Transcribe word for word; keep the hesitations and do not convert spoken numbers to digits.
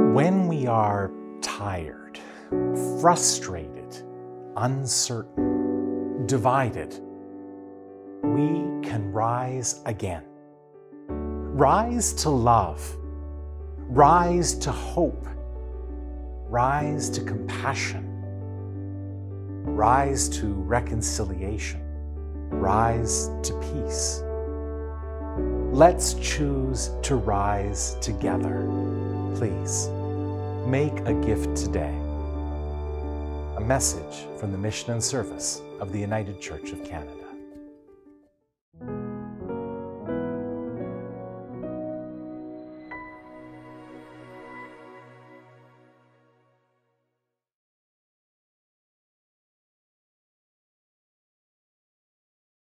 When we are tired, frustrated, uncertain, divided, we can rise again. Rise to love, rise to hope, rise to compassion, rise to reconciliation, rise to peace. Let's choose to rise together. Please, make a gift today. A message from the Mission and Service of the United Church of Canada.